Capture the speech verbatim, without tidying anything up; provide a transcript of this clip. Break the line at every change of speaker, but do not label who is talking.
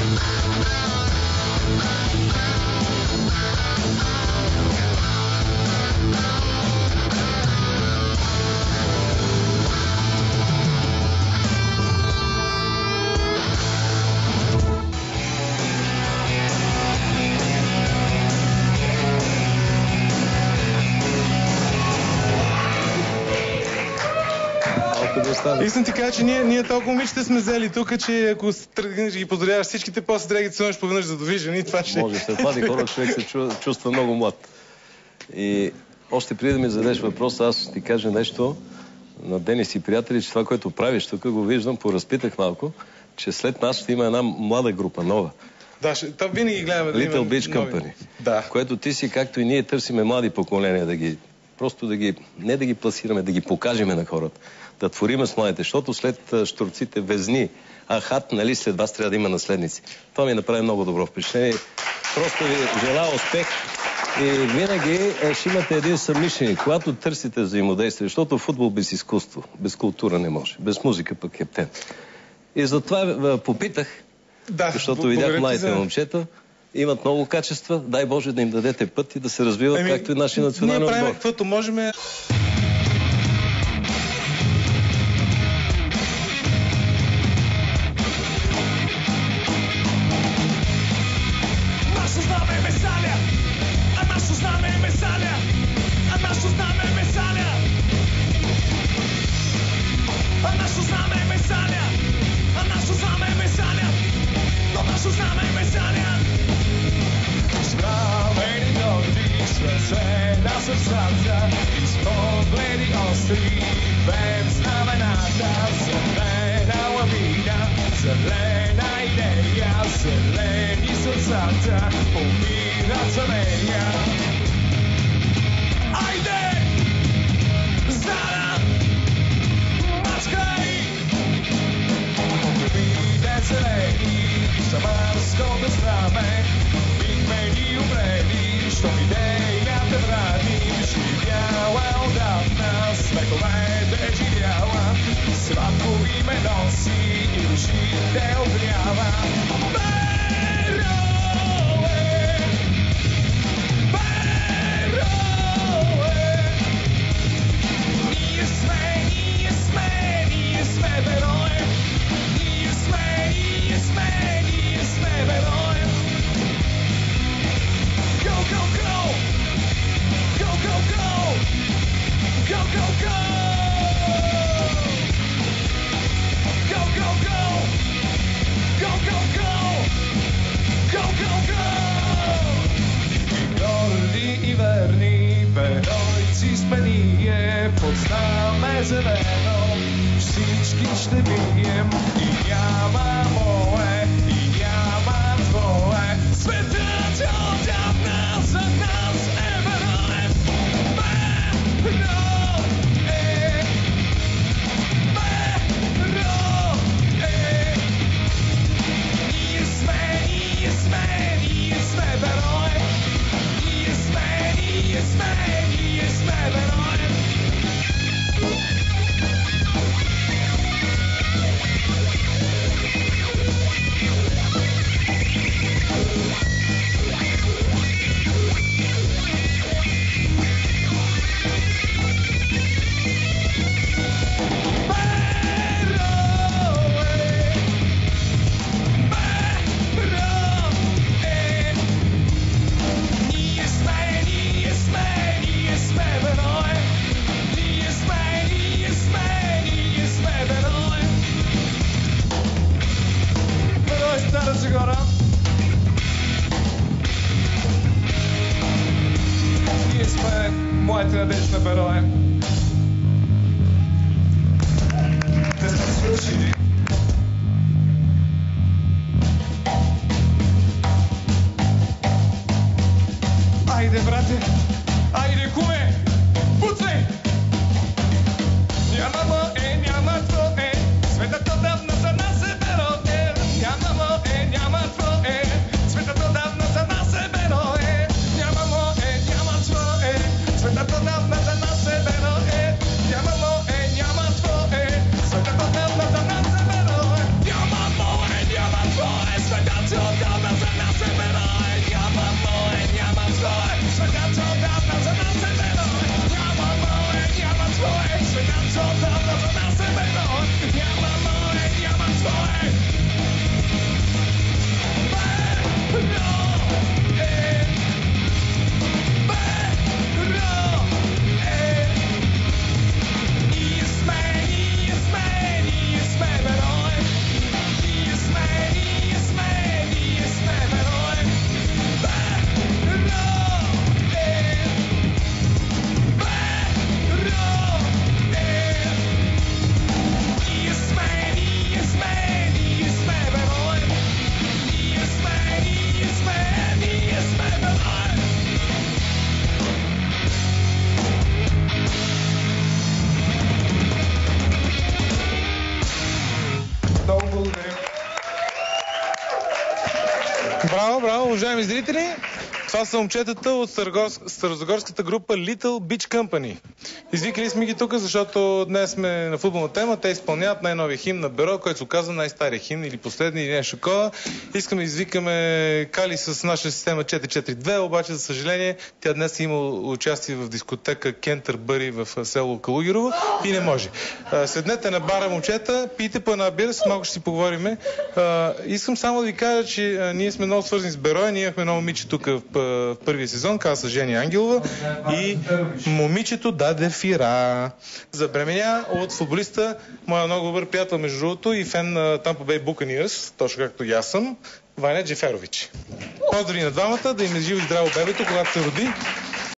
Искам ти кажа, че ние, ние толкова момичета сме взели тук, че ако тръгнеш и ги поздравяваш всичките, после трябва да ги цънеш поведнъж за довиждане и това ще...
Може, след млади хора човек се чувства много млад. И още преди да ми зададеш въпрос, аз ти кажа нещо на Денис и приятели, че това, което правиш тук, го виждам, поразпитах малко, че след нас ще има една млада група, нова.
Да, ще, там винаги гледаме да
Little Beach Company.
Да.
Което ти си, както и ние, търсиме млади поколения да ги... Просто да ги... Не да ги пласираме, да ги покажеме на хората. Да твориме с младите, защото след щурците Везни, Ахат, нали, след вас трябва да има наследници. Това ми направи много добро впечатление. Просто ви желая успех и винаги ще имате един съмишленик, когато търсите взаимодействие, защото футбол без изкуство, без култура не може, без музика пък кептен. И затова попитах, да, защото видях младите за... момчета, имат много качества, дай Боже да им дадете път и да се развиват, ами, както и нашия национален отбор.
Ние правим каквото можем.
Света то давно за нас е бело.
Браво, браво, уважаеми зрители! Това са момчетата от старозагорската група Little Beach Company. Извикали сме ги тук, защото днес сме на футболна тема. Те изпълняват най-новия химн на Беро, който се оказва най-стария химн или последни или нещо такова. Искаме да извикаме Кали с наша система четири четири две, обаче за съжаление тя днес има участие в дискотека Кентърбъри в село Калугерово и не може. Седнете на бара, момчета, пийте по една бира, с малко ще си поговориме. Искам само да ви кажа, че ние сме много свързани с Беро. Ние имахме едно момиче тук в в първия сезон, каза се Жени Ангелова, и момичето даде фира. Забременя от футболиста, моя много добър приятел, между другото, и фен на Tampa Bay Buccaneers, точно както и аз съм, Ваня Джеферович. Поздрави на двамата, да им е живо и здраво бебето, когато се роди.